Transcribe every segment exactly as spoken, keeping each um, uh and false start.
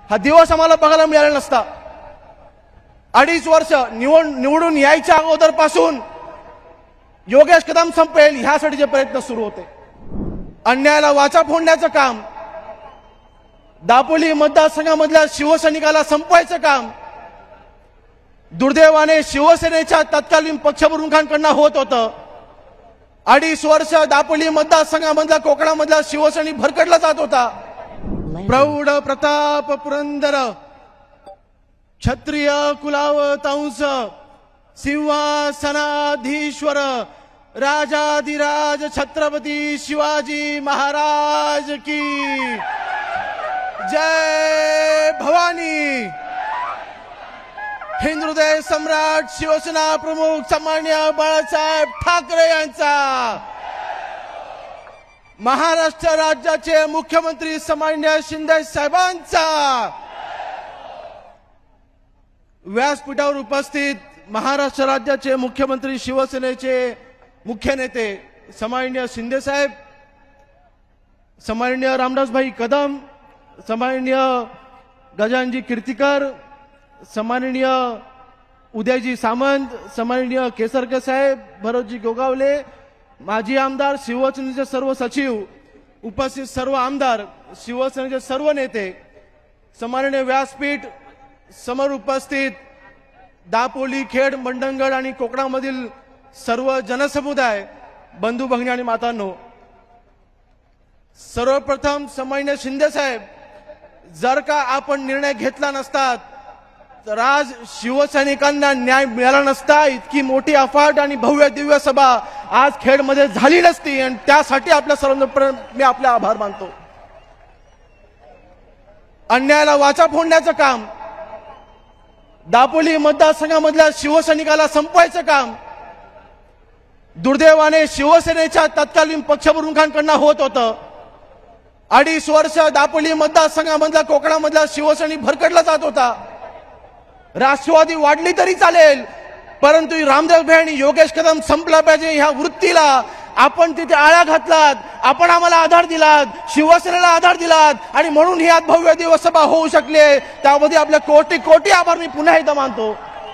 हा दिवस आम्हाला बघायला मिळाला नसता। अडीच वर्ष निवड निवडून यायच्या अगोदर पासून योगेश कदम संपेल ह्यासाठीचे प्रयत्न सुरू होते। अन्यायाला वाचा फोडण्याचं काम, दापोली मतदारसंघामधल्या शिवसैनिकाला संपवायचं काम दुर्दैवाने शिवसेनेच्या तत्कालीन पक्षप्रमुखांकडून होत होतं। अडीच वर्ष दापोली मतदारसंघामधला कोकणामधला शिवसैनिक भरकटला जात होता। प्रौढ प्रताप पुरंदर क्षत्रिय कुलावतांस सिंहासनाधीश्वर राजाधिराज छत्रपती शिवाजी महाराज की जय भवानी। हिंदुहृदय सम्राट शिवसेना प्रमुख सन्माननीय बाळासाहेब ठाकरे यांचा, महाराष्ट्र राज्याचे मुख्यमंत्री सन्माननीय शिंदे साहेबांचा, व्यासपीठावर उपस्थित महाराष्ट्र राज्याचे मुख्यमंत्री शिवसेनेचे मुख्य नेते सन्माननीय शिंदे साहेब, सन्माननीय रामदासभाई कदम, सन्माननीय गजानजी कीर्तिकर, सन्माननीय उदयजी सामंत, सन्माननीय केसरकर साहेब, भरतजी गोगावले, माजी आमदार, शिवसेनेचे सर्व सचिव, उपस्थित सर्व आमदार, शिवसेनेचे सर्व नेते, सन्माननीय व्यासपीठ समोर उपस्थित दापोली, खेड, मंडणगड आणि कोकणामधील सर्व जनसमुदाय, बंधू भगिनी आणि मातांनो, सर्वप्रथम सन्माननीय शिंदे साहेब, जर का आपण निर्णय घेतला नसता तर आज शिवसैनिकांना न्याय मिळाला नसता। इतकी मोठी अफाट आणि भव्य दिव्य सभा आज खेडमध्ये झाली नसती आणि त्यासाठी आपल्या सर्वांना मी आपले आभार मानतो। अन्यायाला वाचा फोडण्याचं काम, दापोली मतदारसंघामधल्या शिवसैनिकाला संपवायचं काम दुर्दैवाने शिवसेनेच्या तत्कालीन पक्षप्रमुखांकडून होत होतं। अडीच वर्ष दापोली मतदारसंघामधला कोकणामधला शिवसैनिक भरकटला जात होता। राष्ट्रवादी वाढली तरी चालेल, परंतु रामदास भाई आणि योगेश कदम संपला पाहिजे ह्या वृत्तीला आपण तिथे आळा घातलात, आपण आम्हाला आधार दिलात, शिवसेनेला आधार दिलात आणि म्हणून ही आज भव्य दिवस सभा होऊ शकली। त्यामध्ये आपले कोटी कोटी आभार मी पुन्हा एकदा मानतो।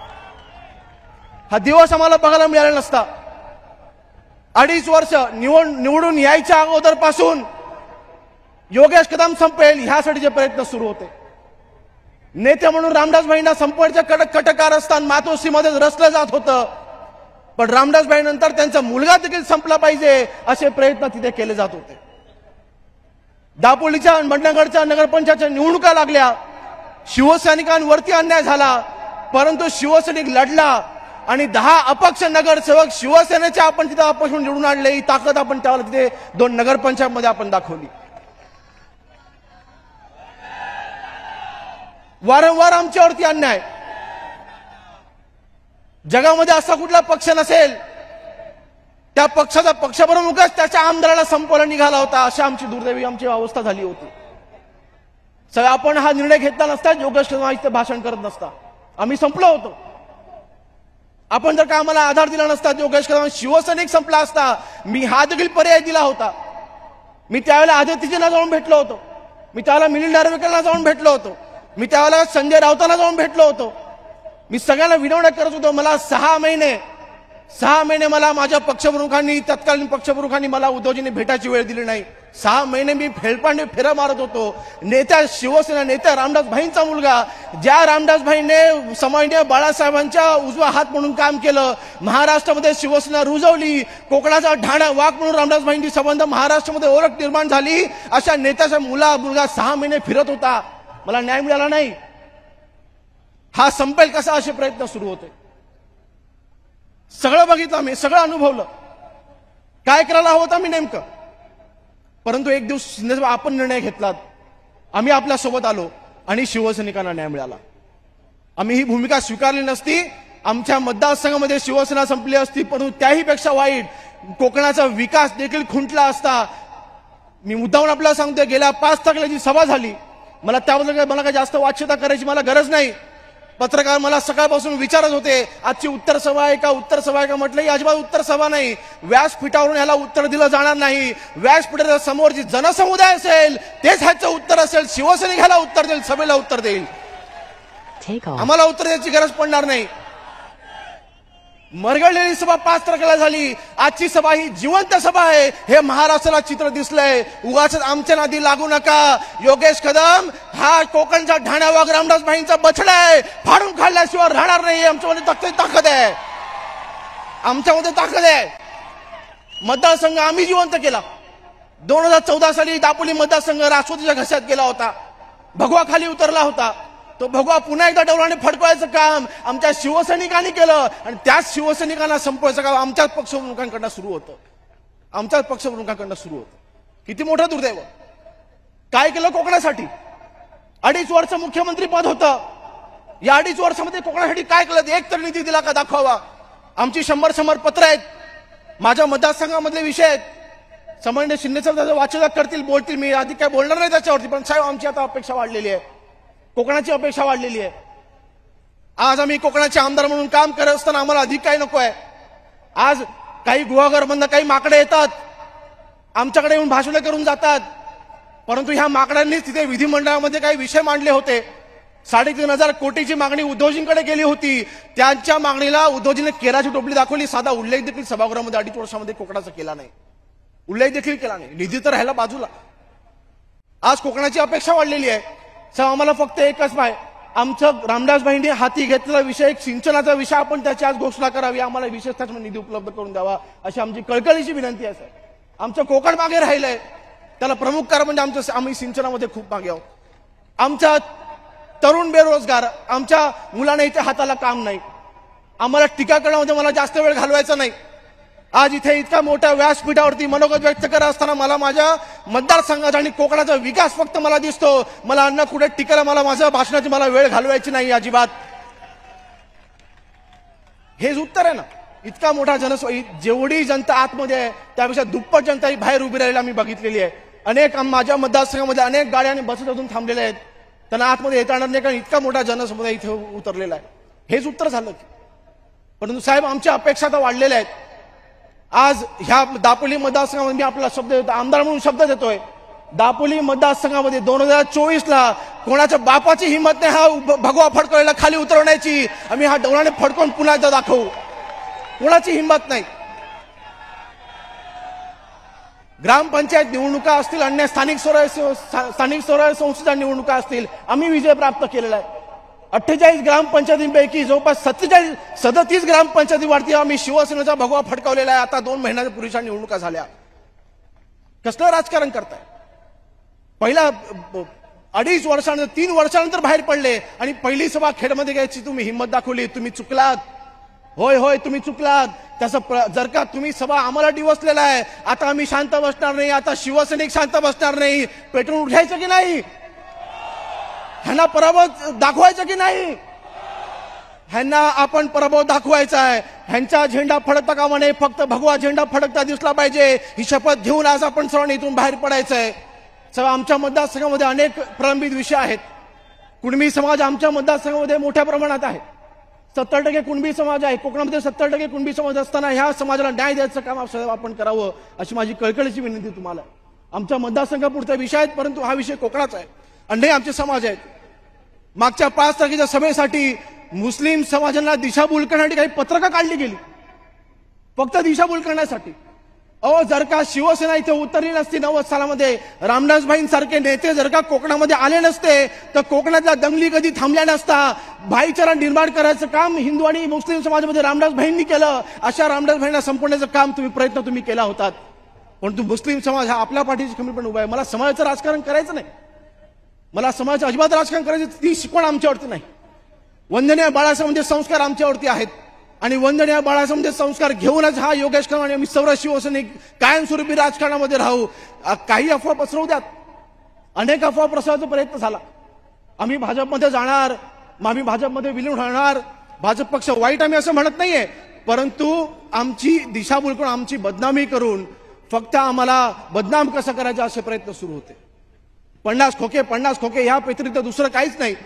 हा दिवस आम्हाला बघायला मिळाला नसता। अडीच वर्ष निवड निवडून यायच्या अगोदर पासून योगेश कदम संपेल ह्यासाठीचे प्रयत्न सुरू होते। नेते म्हणून रामदास भाईंना संपवायचं कडक कटकारस्थान मातोश्रीमध्ये रचलं जात होतं, पण रामदास भाई नंतर त्यांचा मुलगा देखील संपला पाहिजे असे प्रयत्न तिथे केले जात होते। दापोलीच्या मंडणगडच्या नगरपंचायतच्या निवडणुका लागल्या, शिवसैनिकांवरती अन्याय झाला, परंतु शिवसैनिक लढला आणि दहा अपक्ष नगरसेवक शिवसेनेच्या आपण तिथे अपक्ष निवडून आणले। ही ताकद आपण त्यावेळेला तिथे दोन नगरपंचायत मध्ये आपण दाखवली। वारंवार आमच्यावरती अन्याय, जगामध्ये असा कुठला पक्ष नसेल त्या पक्षाचा पक्षप्रमुखच त्याच्या आमदाराला संपवायला निघाला होता, अशी आमची दुर्दैवी आमची अवस्था झाली होती। सगळं आपण हा निर्णय घेतला नसता, योगेश कदम भाषण करत नसता, आम्ही संपलो होतो। आपण जर का आम्हाला आधार दिला नसता, योगेश कदम शिवसैनिक संपला असता, मी हा देखील पर्याय दिला होता। मी त्यावेळेला आदित्यजींना जाऊन भेटलो होतो, मी त्यावेळेला मिलिंद नार्वेकरला जाऊन भेटलो होतो, मी त्यावेळेला संजय राऊतांना जाऊन भेटलो होतो। मी सगळ्यांना विनवण्या करत होतो, मला सहा महिने सहा महिने मला माझ्या पक्षप्रमुखांनी तत्कालीन पक्षप्रमुखांनी मला उद्धवजींनी भेटायची वेळ दिली नाही। सहा महिने मी फेलपांडे फेरा मारत होतो। नेत्या शिवसेना नेत्या रामदास भाईंचा मुलगा, ज्या रामदास भाईने सन्माननीय बाळासाहेबांच्या उजवा हात म्हणून काम केलं, महाराष्ट्रामध्ये शिवसेना रुजवली, कोकणाचा ढाणा वाघ म्हणून रामदास भाईंची संबंध महाराष्ट्रामध्ये ओळख निर्माण झाली, अशा नेत्याचा मुला मुलगा सहा महिने फिरत होता, मला न्याय मिळाला नाही। हा संपेल कसा असे प्रयत्न सुरू होते। सगळं बघितलं मी, सगळं अनुभवलं, काय करायला हवं होतं मी नेमकं, परंतु एक दिवस आपण निर्णय घेतलात, आम्ही आपल्या सोबत आलो आणि शिवसैनिकांना न्याय मिळाला। आम्ही ही भूमिका स्वीकारली नसती, आमच्या मतदारसंघामध्ये शिवसेना संपली असती, परंतु त्याही पेक्षा वाईट कोकणाचा विकास देखील खुंटला असता। मी मुद्दामून आपल्याला सांगतोय, गेल्या पाच तारखेला जी सभा झाली, मला त्याबद्दल मला काय जास्त वाच्यता करायची मला गरज नाही, पत्रकार मला सकाळपासून विचारत होते आजची उत्तर सभा आहे का उत्तर सभा आहे का म्हटलं ही अजिबात उत्तर सभा नाही. व्यासपीठावरून ह्याला उत्तर दिलं जाणार नाही. व्यासपीठाच्या समोर जी जनसमुदाय असेल तेच ह्याचं उत्तर असेल. शिवसैनिक ह्याला उत्तर देईल, सभेला उत्तर देईल. आम्हाला उत्तर द्यायची गरज पडणार नाही. मरगळलेली सभा पाच तारखेला झाली. आजची सभा ही जिवंत सभा आहे हे महाराष्ट्राला चित्र दिसलंय. उगाच आमच्या नादी लागू नका. योगेश कदम हा कोकणचा ढाण्यावाग रामदास भाईंचा बछडा आहे. फाडून खाल्ल्याशिवाय राहणार नाही. आमच्यामध्ये ताकद आहे, आमच्यामध्ये ताकद आहे. मतदारसंघ आम्ही जिवंत केला. दोन हजार चौदा साली दापोली मतदारसंघ राष्ट्रवादीच्या घशात गेला होता. भगवा खाली उतरला होता. तो भगवा पुन्हा एकदा डवलाने फडकवायचं काम आमच्या शिवसैनिकांनी केलं आणि त्याच शिवसैनिकांना संपवायचं काम आमच्याच पक्षप्रमुखांकडनं सुरू होतं. आमच्याच पक्षप्रमुखांकडनं सुरू होतं. किती मोठं दुर्दैव. काय केलं कोकणासाठी? अडीच वर्ष मुख्यमंत्री पद होतं. या अडीच वर्षामध्ये कोकणासाठी काय केलं? एक तर निधी दिला का दाखवावा. आमची शंभर शंभर पत्र आहेत. माझ्या मतदारसंघामधले विषय आहेत. समन्वय शिंदे साहेब त्याचं वाचनात करतील, बोलतील. मी आधी काय बोलणार नाही त्याच्यावरती. पण साहेब आमची आता अपेक्षा वाढलेली आहे. कोकणाची अपेक्षा वाढलेली आहे. आज आम्ही कोकणाचे आमदार म्हणून काम करत असताना आम्हाला अधिक काही नको आहे. आज काही गुहागरमधनं काही माकडे येतात, आमच्याकडे येऊन भाषणे करून जातात. परंतु ह्या माकडांनीच तिथे विधिमंडळामध्ये काही विषय मांडले होते. साडेतीन हजार कोटीची मागणी उद्धवजींकडे गेली होती. त्यांच्या मागणीला उद्धवजीने केराची टोपली दाखवली. साधा उल्लेख देखील सभागृहामध्ये अडीच वर्षामध्ये कोकणाचा केला नाही. उल्लेख देखील केला नाही. निधी तर राहिला बाजूला. आज कोकणाची अपेक्षा वाढलेली आहे. साहेब आम्हाला फक्त एकच पाय, आमचं रामदास भाईंनी हाती घेतलेला विषय एक सिंचनाचा विषय आपण त्याची आज घोषणा करावी. आम्हाला विशेषतः निधी उपलब्ध करून द्यावा अशी आमची कळकळीची विनंती आहे. साहेब आमचं कोकण मागे राहिलंय. त्याला प्रमुख कारण म्हणजे आमचं आम्ही सिंचनामध्ये खूप मागे आहोत. आमचा तरुण बेरोजगार, आमच्या मुलांना इथे हाताला काम नाही. आम्हाला टीका करण्यामध्ये मला जास्त वेळ घालवायचा नाही. आज इथे इतका मोठ्या व्यासपीठावरती मनोगत व्यक्त करत असताना मला माझ्या मतदारसंघाचा आणि कोकणाचा विकास फक्त मला दिसतो. मला अन्न कुठे टिकायला मला माझ्या भाषणाची मला वेळ घालवायची नाही अजिबात. हेच उत्तर आहे ना. इतका मोठा जनसो जेवढी जनता आतमध्ये आहे त्यापेक्षा दुप्पट जनता ही बाहेर उभी राहिली आम्ही बघितलेली आहे. अनेक माझ्या मतदारसंघामध्ये अनेक गाड्या आणि बसेस अजून थांबलेल्या आहेत. त्यांना आतमध्ये येता येणार नाही कारण इतका मोठा जनसमुदाय इथे उतरलेला आहे. हेच उत्तर झालं. परंतु साहेब आमच्या अपेक्षा तर वाढलेल्या आहेत. आज ह्या दापोली मतदारसंघामध्ये मी आपला शब्द देतो, आमदार म्हणून शब्द देतोय. दापोली मतदारसंघामध्ये दोन हजार चोवीस ला कोणाच्या बापाची हिंमत नाही हा भगवा फडकवायला खाली उतरवण्याची. आम्ही हा डवलाने फडकवून पुन्हा एकदा दाखवू. कोणाची हिंमत नाही. ग्रामपंचायत निवडणुका असतील, अन्य स्थानिक स्वराज्य स्थानिक स्वराज्य संस्थेच्या निवडणुका असतील, आम्ही विजय प्राप्त केलेला आहे. अठ्ठेचाळीस ग्रामपंचायतींपैकी जवळपास सत्तेचाळीस सदतीस ग्रामपंचायतीवरती आम्ही शिवसेनेचा भगवा फडकावलेला आहे. आता दोन महिन्याच्या पूर्वीच्या निवडणुका झाल्या. कसलं राजकारण करताय? पहिला अडीच वर्षानंतर तीन वर्षानंतर बाहेर पडले आणि पहिली सभा खेडमध्ये घ्यायची तुम्ही हिंमत दाखवली. तुम्ही चुकलात. होय होय तुम्ही चुकलात. त्याचं जर का तुम्ही सभा आम्हाला डिवसलेला आहे. आता आम्ही शांत बसणार नाही. आता शिवसैनिक शांत बसणार नाही. पेटून उठायचं की नाही? ह्यांना पराभव दाखवायचा की नाही? ह्यांना आपण पराभव दाखवायचा आहे. ह्यांचा झेंडा फडकता कामा नये. फक्त भगवा झेंडा फडकता दिसला पाहिजे ही शपथ घेऊन आज आपण सर्वांनी इथून बाहेर पडायचंय. सगळं आमच्या मतदारसंघामध्ये अनेक प्रलंबित विषय आहेत. कुणबी समाज आमच्या मतदारसंघामध्ये मोठ्या प्रमाणात आहे. सत्तर टक्के कुणबी समाज आहे. कोकणामध्ये सत्तर टक्के कुणबी समाज असताना ह्या समाजाला न्याय द्यायचं काम आपण करावं अशी माझी कळकळीची विनंती तुम्हाला. आमच्या मतदारसंघापुरता विषय आहेत परंतु हा विषय कोकणाचा आहे. अन्य आमचे समाज आहेत. मागच्या पाच तारखेच्या सभेसाठी मुस्लिम समाजांना दिशाभूल करण्यासाठी काही पत्रकं काढली गेली. फक्त दिशाभूल करण्यासाठी. अहो जर का शिवसेना इथे उतरली नसती नव्वद सालामध्ये, रामदास भाईंसारखे नेते जर का कोकणामध्ये आले नसते तर कोकणातल्या दंगली कधी थांबल्या नसता. भाईचारा निर्माण करायचं काम हिंदू आणि मुस्लिम समाजामध्ये रामदास भाईंनी केलं. अशा रामदास भाईंना संपवण्याचं काम तुम्ही प्रयत्न तुम्ही केला होता. परंतु मुस्लिम समाज हा आपल्या पाठीशी खंबीरपणे उभा आहे. मला समाजाचं राजकारण करायचं नाही. मला समाजाचं अजिबात राजकारण करायचं ती शिकवण आमच्यावरती नाही. वंदनीय बाळासाहेबांचे संस्कार आमच्यावरती आहेत आणि वंदनीय बाळासाहेबांचे संस्कार घेऊनच हा योगेश कदम आणि आम्ही सर्व शिवसैनिक कायमस्वरूपी राजकारणामध्ये राहू. काही अफवा पसरवू द्यात. अनेक अफवा पसरवण्याचा प्रयत्न झाला. आम्ही भाजपमध्ये जाणार, आम्ही भाजपमध्ये विलीन होणार, भाजप पक्ष वाईट आम्ही असं म्हणत नाहीये. परंतु आमची दिशाभूल करून आमची बदनामी करून फक्त आम्हाला बदनाम कसं करायचं असे प्रयत्न सुरू होते. पन्नास खोके पन्नास खोके ह्या व्यतिरिक्त दुसरं काहीच नाही.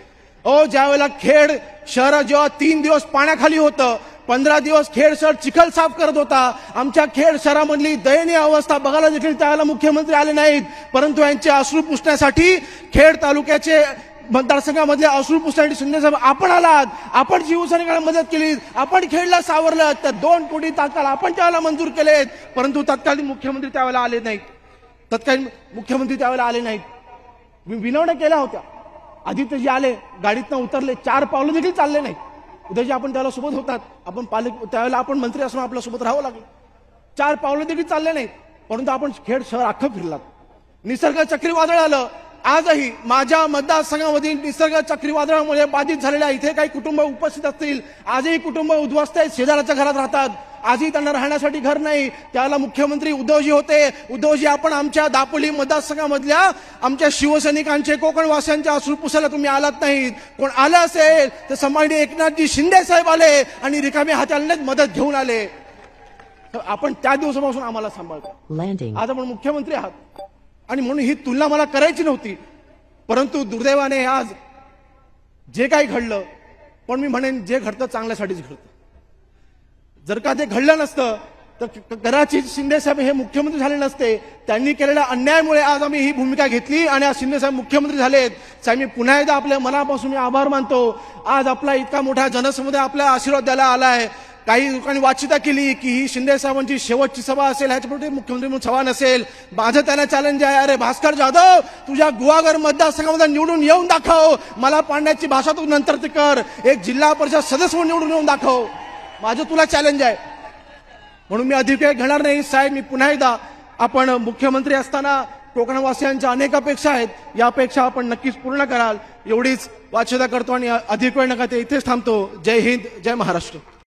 ओ ज्यावेळेला खेड शहर जेव्हा तीन दिवस पाण्याखाली होतं, पंधरा दिवस खेड शहर चिखल साफ करत होता, आमच्या खेड शहरामधली दयनीय अवस्था बघायला देखील त्यावेळेला मुख्यमंत्री आले नाहीत, परंतु यांचे अश्रू पुसण्यासाठी खेड तालुक्याचे मतदारसंघामधले अश्रू पुसण्यासाठी शिंदे साहेब आपण आलात, आपण शिवसैनिकांना मदत केली, आपण खेडला सावरलं, तर दोन कोटी तात्काळ आपण त्यावेळेला मंजूर केलेत, परंतु तत्कालीन मुख्यमंत्री त्यावेळेला आले नाहीत. तत्कालीन मुख्यमंत्री त्यावेळेला आले नाहीत. मी विनवण्या केल्या होत्या. आदित्यजी आले, गाडीतनं उतरले, चार पावलं देखील चालले नाही. उद्याजी आपण त्याला सोबत होतात, आपण पालक त्यावेळेला आपण मंत्री असून आपल्या सोबत राहावं लागलं. चार पावलं देखील चालले नाहीत, परंतु आपण खेड शहर अख्खं फिरलात. निसर्ग चक्रीवादळ आलं. आजही माझ्या मतदारसंघामधील निसर्ग चक्रीवादळामुळे बाधित झालेल्या इथे काही कुटुंब उपस्थित असतील. आजही कुटुंब उद्ध्वस्त आहेत, शेजाऱ्याच्या घरात राहतात. आजही त्यांना राहण्यासाठी घर नाही. त्याला मुख्यमंत्री उद्धवजी होते. उद्धवजी आपण आमच्या दापोली मतदारसंघामधल्या आमच्या शिवसैनिकांचे, कोकणवासियांचे अश्रू पुसायला तुम्ही आलात नाहीत. कोण आलं असेल तर सन्माननीय एकनाथजी शिंदे साहेब आले आणि रिकामे हाताने मदत घेऊन आले. आपण त्या दिवसापासून आम्हाला सांभाळतो. आज आपण मुख्यमंत्री आहात आणि म्हणून ही तुलना मला करायची नव्हती, परंतु दुर्दैवाने आज जे काही घडलं, पण मी म्हणेन जे घडतं चांगल्यासाठीच घडतं. जर का ते घडलं नसतं तर कदाचित शिंदे साहेब हे मुख्यमंत्री झाले नसते. त्यांनी केलेल्या अन्यायामुळे आज आम्ही ही भूमिका घेतली आणि आज शिंदे साहेब मुख्यमंत्री झालेत. साहेब मी पुन्हा एकदा आपल्या मनापासून मी आभार मानतो. आज आपला इतका मोठा जनसमुदाय आपला आशीर्वाद द्यायला आलाय. काही लोकांनी वाचिता केली की ही शिंदे साहेबांची शेवटची सभा असेल, ह्याच्यापुढे मुख्यमंत्री म्हणून सभा नसेल. माझं त्यांना चॅलेंज आहे, अरे भास्कर जाधव तुझ्या गुहागर मतदारसंघामध्ये निवडून येऊन दाखव. मला पाडण्याची भाषा तू नंतर ते कर. एक जिल्हा परिषद सदस्य म्हणून निवडून येऊन दाखव. माझं तुला चॅलेंज आहे. म्हणून मी अधिक काही घेणार नाही. साहेब मी पुन्हा एकदा, आपण मुख्यमंत्री असताना कोकणवासियांच्या अनेक अपेक्षा आहेत, या अपेक्षा आपण नक्कीच पूर्ण कराल एवढीच वाच्यता करतो आणि अधिक वेळ नका ते इथेच थांबतो. जय हिंद, जय महाराष्ट्र.